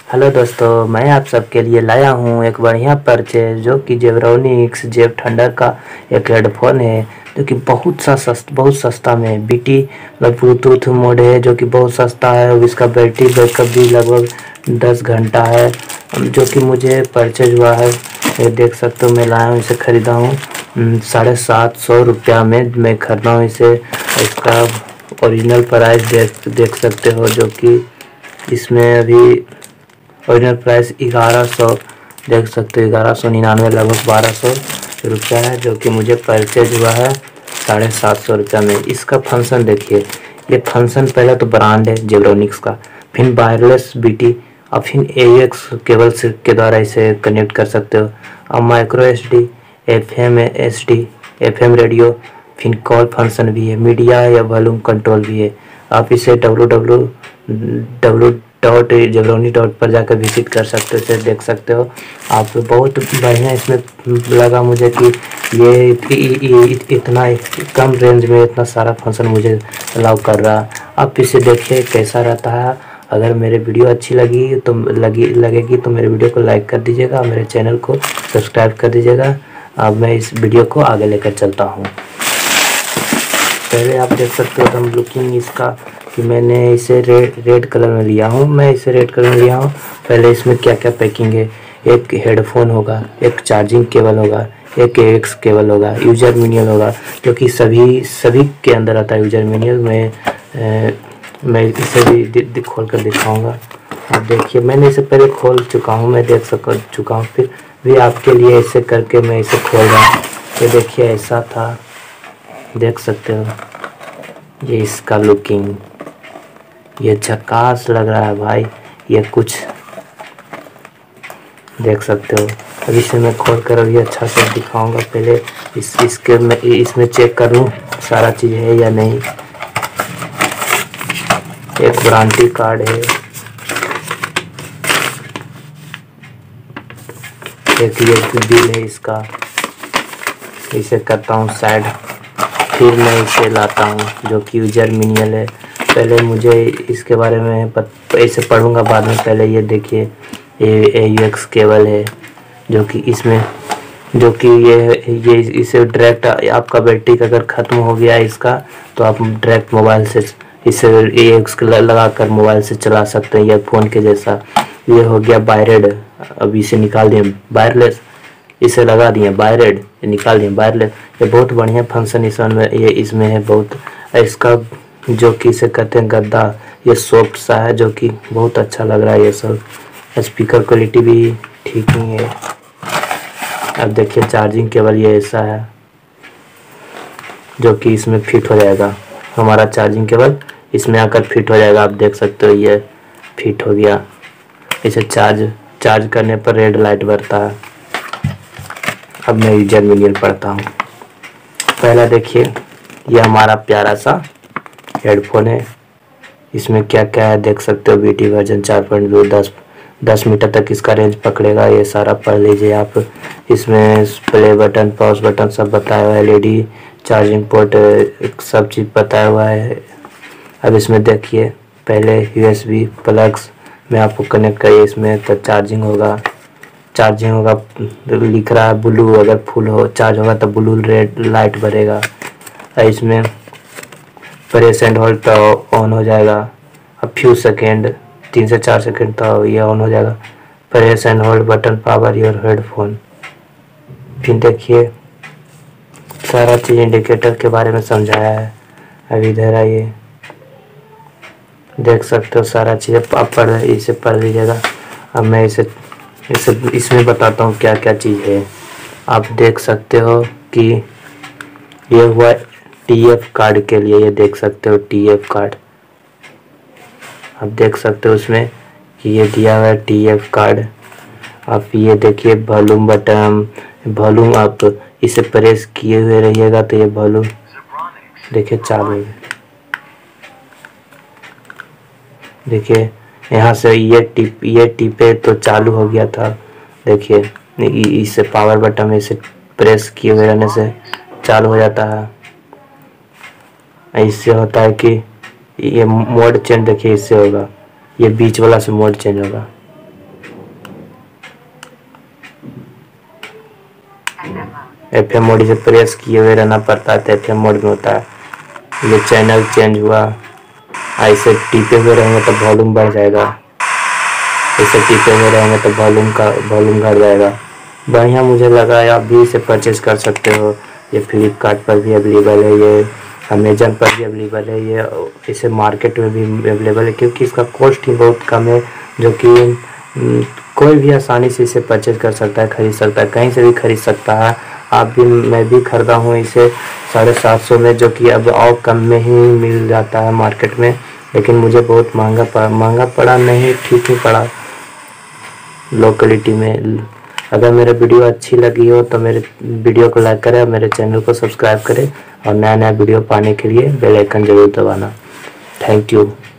Hello दोस्तों, मैं आप सबके लिए लाया हूँ एक बढ़िया परचेज जो कि जेब्रोनिक्स जेब थंडर का एक हेडफोन है जो कि बहुत सस्ता में बीटी मतलब ब्लूटूथ मोड है जो कि बहुत सस्ता है। और इसका बैटरी बैकअप भी लगभग 10 घंटा है जो कि मुझे परचेज हुआ है। ये देख सकते हो, मैं लाया हूँ, इसे ख़रीदा हूँ 750 रुपया में मैं ख़रीदा हूँ इसे। इसका ओरिजिनल प्राइस देख सकते हो जो कि इसमें अभी ओरिजिनल प्राइस 1100 देख सकते हो, 1199 लगभग 1200 रुपया है जो कि मुझे परचेज हुआ है 750 रुपया में। इसका फंक्शन देखिए, ये फंक्शन पहले तो ब्रांड है जेब्रोनिक्स का, फिर वायरलेस बीटी और फिर AUX केबल से के द्वारा इसे कनेक्ट कर सकते हो। और माइक्रो SD, FM रेडियो, फिर कॉल फंक्शन भी है, मीडिया या वॉल्यूम कंट्रोल भी है। आप इसे www.jabroni पर जाकर विजिट कर सकते हो, इसे देख सकते हो आप। बहुत बढ़िया इसमें लगा मुझे कि ये इतना कम रेंज में इतना सारा फंक्शन मुझे अलाउ कर रहा। आप इसे देखिए कैसा रहता है। अगर मेरे वीडियो अच्छी लगेगी तो मेरे वीडियो को लाइक कर दीजिएगा, मेरे चैनल को सब्सक्राइब कर दीजिएगा। अब मैं इस वीडियो को आगे लेकर चलता हूँ। पहले आप देख सकते हो एकदम लुकिंग इसका कि मैंने इसे रेड कलर में लिया हूँ। पहले इसमें क्या क्या पैकिंग है, एक हेडफोन होगा, एक चार्जिंग केबल होगा, एक AUX केबल होगा, यूजर मैनुअल होगा जो कि सभी के अंदर आता है यूजर मैनुअल में। मैं इसे भी खोल कर दिखाऊंगा। आप देखिए, मैंने इसे पहले खोल चुका हूँ, मैं देख चुका हूँ, फिर भी आपके लिए ऐसे करके मैं इसे खोल रहा हूँ। ये देखिए ऐसा था, देख सकते हो ये इसका लुकिंग, ये झकास लग रहा है भाई। ये कुछ देख सकते हो। अब इसे मैं खोल कर अभी अच्छा से दिखाऊंगा। पहले इसमें चेक करूं सारा चीज़ है या नहीं। एक वारंटी कार्ड है, एक ये बिल है इसका। इसे करता हूँ साइड, फिर मैं इसे लाता हूँ जो कि यूजर मैनुअल है। पहले मुझे इसके बारे में ऐसे पढ़ूंगा बाद में। पहले ये देखिए, ये AUX केबल है जो कि ये इसे डायरेक्ट आपका बैटरी का अगर ख़त्म हो गया है इसका, तो आप डायरेक्ट मोबाइल से इसे AUX लगा कर मोबाइल से चला सकते हैं, ईयरफोन के जैसा। ये हो गया वायर्ड, अब इसे निकाल दिए वायरलेस, इसे लगा दिए वायर्ड, निकाल दिए वायरलेस। ये बहुत बढ़िया फंक्शन इसमें है बहुत। इसका जो कि इसे कहते हैं गद्दा, ये सॉफ्ट सा है जो कि बहुत अच्छा लग रहा है। ये सब स्पीकर क्वालिटी भी ठीक नहीं है। अब देखिए चार्जिंग केबल ये ऐसा है जो कि इसमें फिट हो जाएगा। हमारा चार्जिंग केबल इसमें आकर फिट हो जाएगा। आप देख सकते हो ये फिट हो गया। इसे चार्ज करने पर रेड लाइट बरता है। अब मैं यूजर मैनुअल पढ़ता हूँ। पहला देखिए, ये हमारा प्यारा सा हेडफोन है। इसमें क्या क्या है देख सकते हो। BT वर्जन 4.2, 10 मीटर तक इसका रेंज पकड़ेगा। ये सारा पढ़ लीजिए आप। इसमें प्ले बटन, पॉज बटन सब बताया हुआ है। LED चार्जिंग पोर्ट सब चीज़ बताया हुआ है। अब इसमें देखिए, पहले USB प्लग्स में आपको कनेक्ट करिए। इसमें तो चार्जिंग होगा लिख रहा है ब्लू। अगर फुल हो चार्ज होगा तो ब्लू रेड लाइट बनेगा। इसमें प्रेस एंड होल्ड तो ऑन हो जाएगा। अब फ्यू सेकेंड, 3 से 4 सेकेंड तो ये ऑन हो जाएगा। Press and hold button power your headphone. फिर देखिए सारा चीज़ इंडिकेटर के बारे में समझाया है। अब इधर आइए, देख सकते हो सारा चीज़ आप इसे पढ़ लीजिएगा। अब मैं इसमें बताता हूँ क्या क्या चीज़ है। आप देख सकते हो कि ये हुआ TF कार्ड के लिए। ये देख सकते हो TF कार्ड, आप देख सकते हो उसमें कि ये दिया हुआ है TF कार्ड। आप ये देखिए वॉल्यूम बटन, वॉल्यूम आप इसे प्रेस किए हुए रहिएगा तो ये वॉल्यूम देखिए चालू है। देखिए यहाँ से ये टिपे तो चालू हो गया था। देखिए इसे पावर बटन में इसे प्रेस किए हुए रहने से चालू हो जाता है। इससे होता है कि ये मोड चेंज, देखिए इससे होगा, ये बीच वाला से मोड चेंज होगा। FM मोड से प्रेस किए हुए रहना पड़ता है तो FM मोड में होता है। ये चैनल चेंज हुआ, ऐसे टिपे हुए रहेंगे तो वॉल्यूम बढ़ जाएगा, ऐसे टिपे हुए रहेंगे तो वॉल्यूम घट जाएगा। बढ़िया मुझे लगा, आप भी इसे परचेज़ कर सकते हो। ये फ्लिपकार्ट पर भी अवेलेबल है, ये अमेजन पर भी अवेलेबल है, ये इसे मार्केट में भी अवेलेबल है क्योंकि इसका कॉस्ट ही बहुत कम है, जो कि कोई भी आसानी से इसे परचेज कर सकता है, ख़रीद सकता है, कहीं से भी ख़रीद सकता है। आप भी, मैं भी ख़रीदा हूँ इसे 750 में, जो कि अब और कम में ही मिल जाता है मार्केट में, लेकिन मुझे बहुत महंगा पड़ा नहीं, ठीक ही पड़ा लो क्वालिटी में। अगर मेरा वीडियो अच्छी लगी हो तो मेरे वीडियो को लाइक करें और मेरे चैनल को सब्सक्राइब करें और नया वीडियो पाने के लिए बेल आइकन ज़रूर दबाना। Thank you.